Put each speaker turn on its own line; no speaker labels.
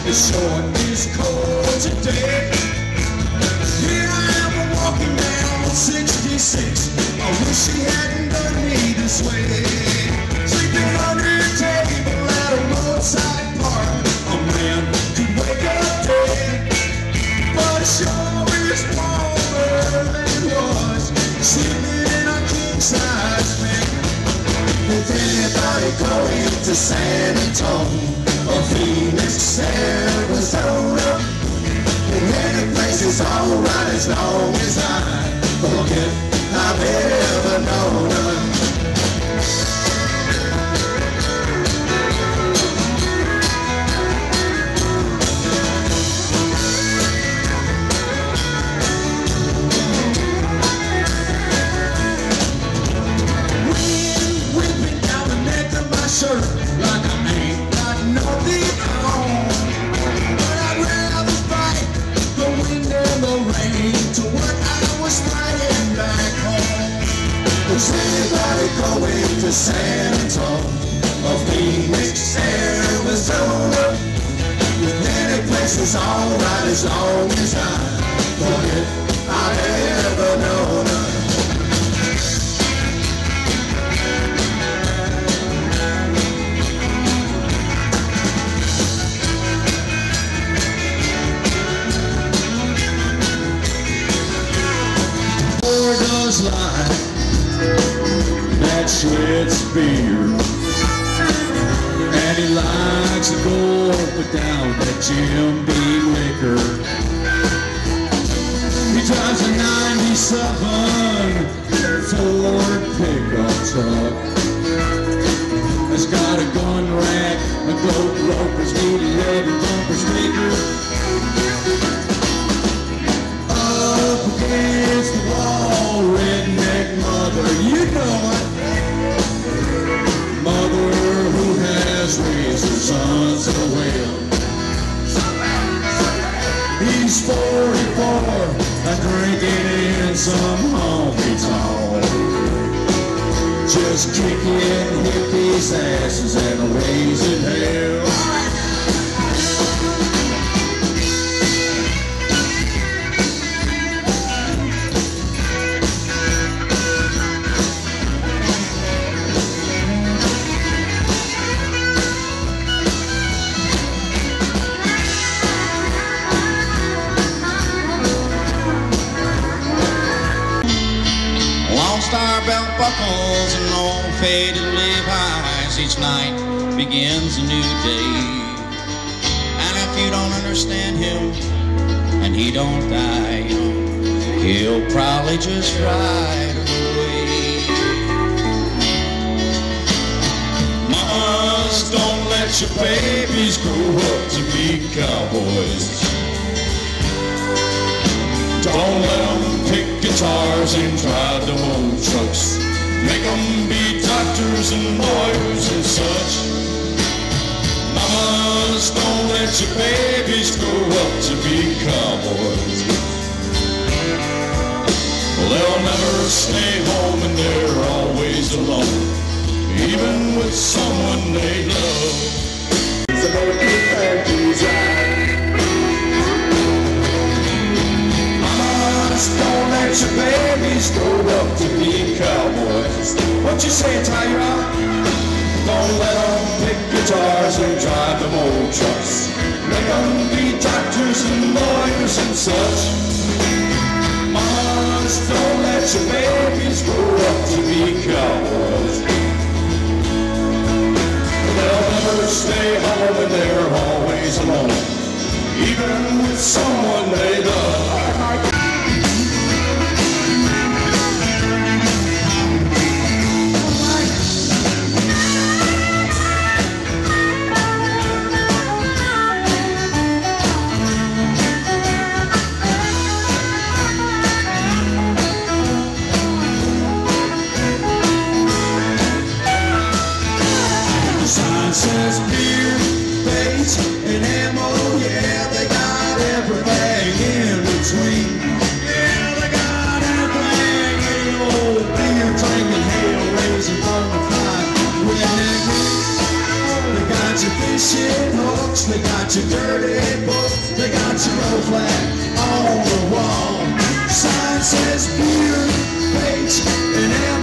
It's short, it's cold today. Here I am walking down 66. I wish she hadn't done me this way. Sleeping under a table at a roadside park. A man could wake up dead, but it sure is warmer than it was sleeping in a king-size bed. If anybody going to San Antonio or Phoenix, Arizona, any place is alright as long as I forget I've ever known her. Wind whipping down the neck of my shirt like I ain't got nothing on. But I'd rather fight the wind and the rain to what I was fighting back home. Is anybody going to San Antonio or Phoenix, Arizona? Any place is alright as long as I forget I've ever known her. Does lie that sweats beer, and he likes to go up and down that Jim Beam liquor. He drives a 97 Ford pickup truck. It's got a gun rack, a goat roper's need 11 bumper sticker. Up against the wall, redneck mother, you know it. Mother who has raised her sons so well. He's 44 and drinking in some honky-tonk, just kicking hippies' asses and raising hell.
Star belt buckles and old faded Levi's. Each night begins a new day. And if you don't understand him and he don't die young, he'll probably just ride away. Mamas, don't let your babies grow up to be cowboys. Don't let them pick guitars and drive them old trucks. Make them be doctors and lawyers and such. Mamas, don't let your babies grow up to be cowboys. Well, they'll never stay home and they're always alone, even with someone they love. So don't keep families right. Don't let your babies grow up to be cowboys. What you say, Tyra? Don't let them pick guitars and drive them old trucks. Make them be doctors and lawyers and such. Mamas, don't let your babies grow up to be cowboys. They'll never stay home and they're always alone, even with someone they love. Says beer, bait, and ammo, yeah, they got everything in between. Yeah, they got everything in old beer drinking, hell raising from the fire. Redneck, they got
got your fishing hooks, they got your dirty books, they got your old flag on the wall. Sign says beer, bait, and